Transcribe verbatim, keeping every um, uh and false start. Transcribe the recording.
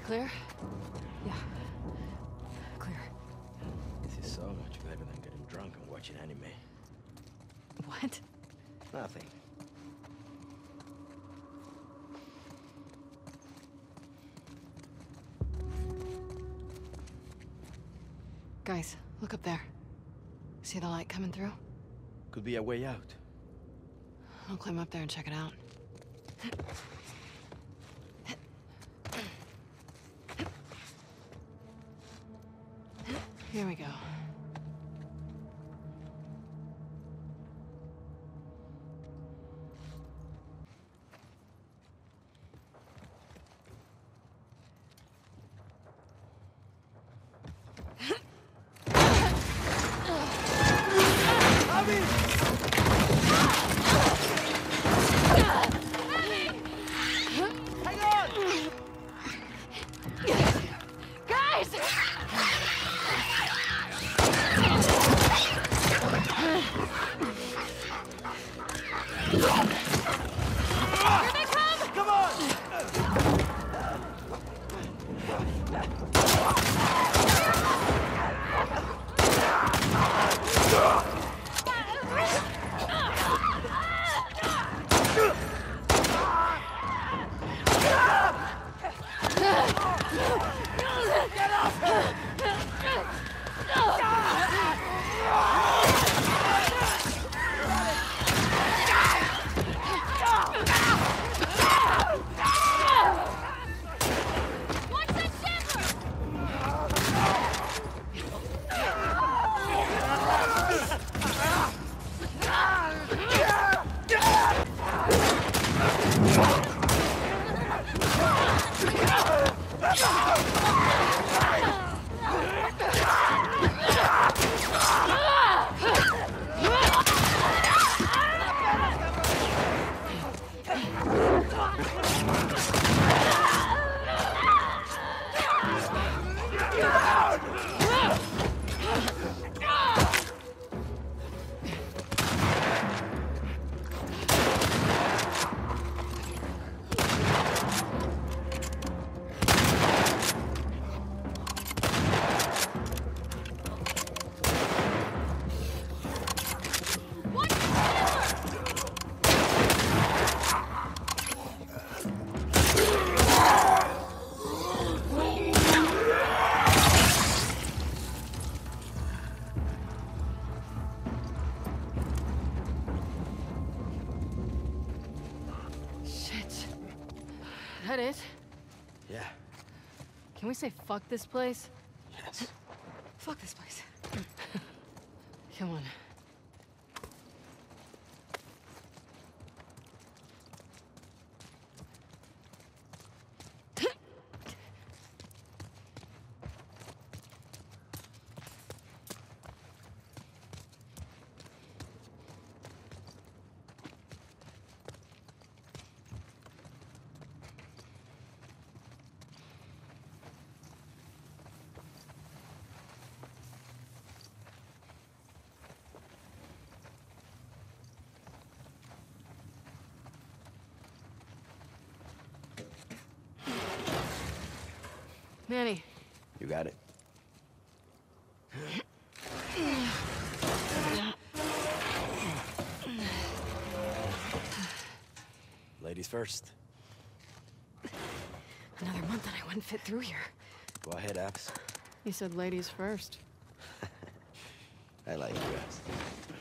Clear? Yeah. Clear. This is so much better than getting drunk and watching anime. What? Nothing. Guys, look up there. See the light coming through? Could be a way out. I'll climb up there and check it out. Here we go. That it? Yeah. Can we say fuck this place? Yes. Fuck this place. Come on. Manny. You got it. Ladies first. Another month and I wouldn't fit through here. Go ahead, Abs. You said ladies first. I like you, Abs.